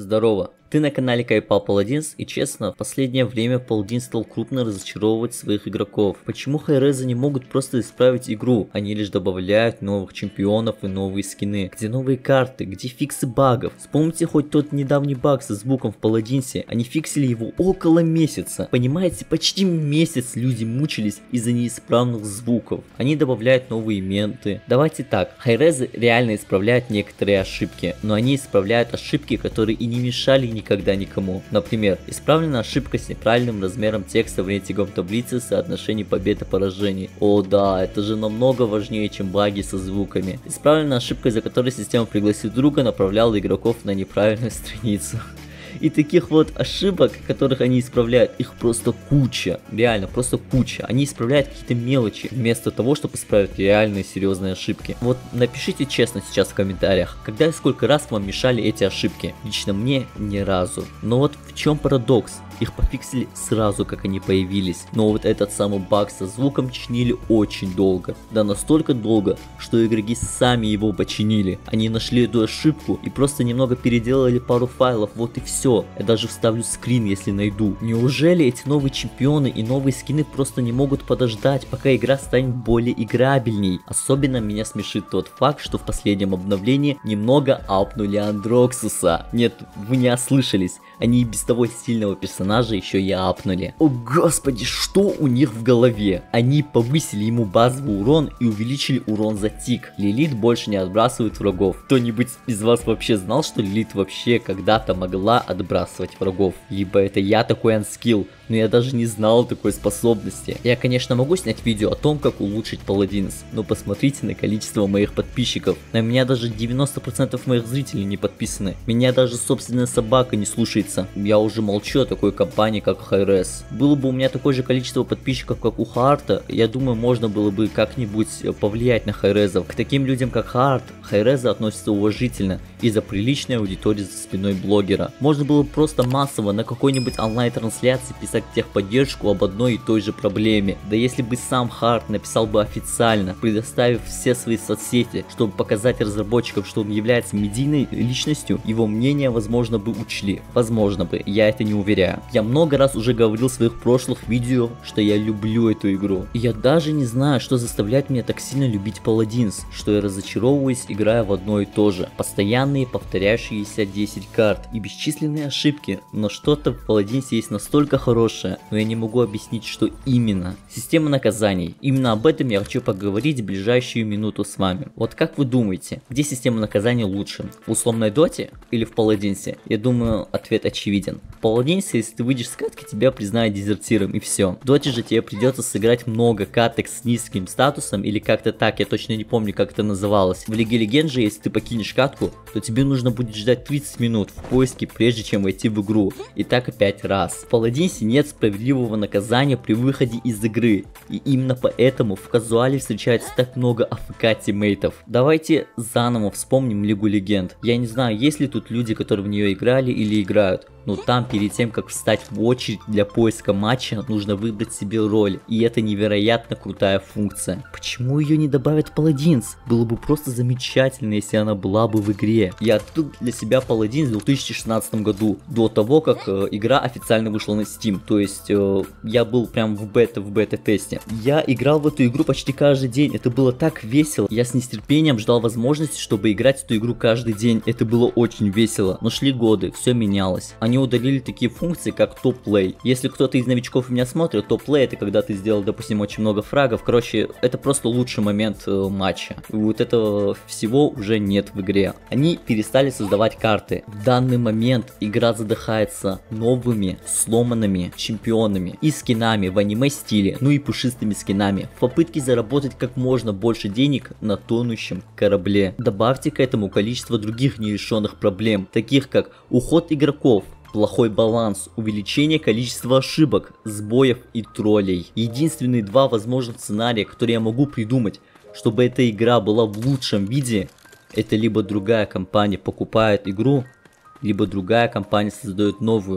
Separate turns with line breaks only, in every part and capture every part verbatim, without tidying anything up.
Здорово, ты на канале Кайпал Paladins, и честно, в последнее время Paladins стал крупно разочаровывать своих игроков. Почему Hi-Rez не могут просто исправить игру? Они лишь добавляют новых чемпионов и новые скины. Где новые карты? Где фиксы багов? Вспомните хоть тот недавний баг со звуком в Paladins, они фиксили его около месяца. Понимаете, почти месяц люди мучились из-за неисправных звуков. Они добавляют новые именты. Давайте так, Hi-Rez реально исправляют некоторые ошибки, но они исправляют ошибки, которые и не мешали никогда никому. Например, исправлена ошибка с неправильным размером текста в рейтинговом таблице соотношений побед и поражений. О да, это же намного важнее, чем баги со звуками. Исправлена ошибка, из-за которой система пригласив друга направляла игроков на неправильную страницу. И таких вот ошибок, которых они исправляют, их просто куча. Реально, просто куча. Они исправляют какие-то мелочи, вместо того, чтобы исправить реальные серьезные ошибки. Вот напишите честно сейчас в комментариях, когда и сколько раз вам мешали эти ошибки. Лично мне ни разу. Но вот в чем парадокс? Их пофиксили сразу, как они появились. Но вот этот самый баг со звуком чинили очень долго. Да настолько долго, что игроки сами его починили. Они нашли эту ошибку и просто немного переделали пару файлов. Вот и все. Я даже вставлю скрин, если найду. Неужели эти новые чемпионы и новые скины просто не могут подождать, пока игра станет более играбельней? Особенно меня смешит тот факт, что в последнем обновлении немного апнули Андроксуса. Нет, вы не ослышались. Они и без того сильного персонажа еще и апнули. О господи, что у них в голове? Они повысили ему базовый урон и увеличили урон за тик. Лилит больше не отбрасывает врагов. Кто-нибудь из вас вообще знал, что Лилит вообще когда-то могла отбрасывать врагов? Либо это я такой анскилл, но я даже не знал такой способности. Я, конечно, могу снять видео о том, как улучшить Paladins, но посмотрите на количество моих подписчиков. На меня даже девяносто процентов моих зрителей не подписаны. Меня даже собственная собака не слушается. Я уже молчу о такой компании, как Hi-Rez. Было бы у меня такое же количество подписчиков, как у Харта, я думаю, можно было бы как-нибудь повлиять на Hi-Rez. К таким людям, как Харт, Hi-Rez относится уважительно из-за приличной аудитории за спиной блогера. Можно было просто массово на какой-нибудь онлайн-трансляции писать техподдержку об одной и той же проблеме. Да если бы сам Харт написал бы официально, предоставив все свои соцсети, чтобы показать разработчикам, что он является медийной личностью, его мнение, возможно, бы учли. Возможно. Можно бы, я это не уверяю. Я много раз уже говорил в своих прошлых видео, что я люблю эту игру. И я даже не знаю, что заставляет меня так сильно любить Paladins, что я разочаровываюсь, играя в одно и то же. Постоянные повторяющиеся десять карт и бесчисленные ошибки, но что-то в Paladins есть настолько хорошее, но я не могу объяснить, что именно. Система наказаний. Именно об этом я хочу поговорить в ближайшую минуту с вами. Вот как вы думаете, где система наказаний лучше? В условной доте или в Paladins? Я думаю, ответ очевиден. В Paladins, если ты выйдешь с катки, тебя признают дезертиром, и все. В доте же тебе придется сыграть много каток с низким статусом, или как-то так, я точно не помню, как это называлось. В Лиге Легенд же, если ты покинешь катку, то тебе нужно будет ждать тридцать минут в поиске, прежде чем войти в игру. И так опять раз. В Paladins нет справедливого наказания при выходе из игры, и именно поэтому в казуале встречается так много АФК тиммейтов. Давайте заново вспомним Лигу Легенд. Я не знаю, есть ли тут люди, которые в нее играли или играют. Но там перед тем, как встать в очередь для поиска матча, нужно выбрать себе роль. И это невероятно крутая функция. Почему ее не добавят в Paladins? Было бы просто замечательно, если она была бы в игре. Я открыл для себя Paladins в две тысячи шестнадцатом году, до того, как э, игра официально вышла на Steam. То есть э, я был прям в бета, в бета-тесте. Я играл в эту игру почти каждый день. Это было так весело. Я с нетерпением ждал возможности, чтобы играть в эту игру каждый день. Это было очень весело. Но шли годы, все менялось. Они удалили такие функции, как топ-плей. Если кто-то из новичков меня смотрит, топ-плей — это когда ты сделал, допустим, очень много фрагов. Короче, это просто лучший момент э, матча. И вот этого всего уже нет в игре. Они перестали создавать карты. В данный момент игра задыхается новыми сломанными чемпионами и скинами в аниме-стиле, ну и пушистыми скинами, в попытке заработать как можно больше денег на тонущем корабле. Добавьте к этому количество других нерешенных проблем, таких как уход игроков, плохой баланс, увеличение количества ошибок, сбоев и троллей. Единственные два возможных сценария, которые я могу придумать, чтобы эта игра была в лучшем виде, это либо другая компания покупает игру, либо другая компания создает новую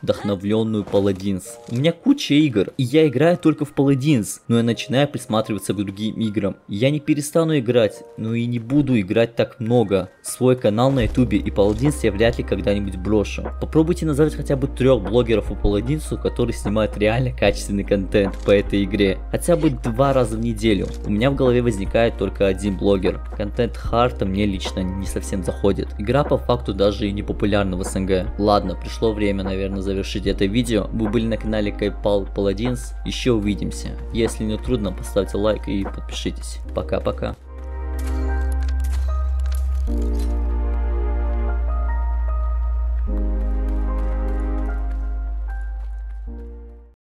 вдохновленную Paladins. У меня куча игр, и я играю только в Paladins, но я начинаю присматриваться к другим играм. Я не перестану играть, но и не буду играть так много. Свой канал на ютубе и Paladins я вряд ли когда-нибудь брошу. Попробуйте назвать хотя бы трех блогеров по Paladins, которые снимают реально качественный контент по этой игре. Хотя бы два раза в неделю. У меня в голове возникает только один блогер. Контент Харта мне лично не совсем заходит. Игра по факту даже и не популярна в СНГ. Ладно, пришло время, наверное, завершить это видео. Вы были на канале Кайпал Paladins. Еще увидимся. Если не трудно, поставьте лайк и подпишитесь. Пока-пока.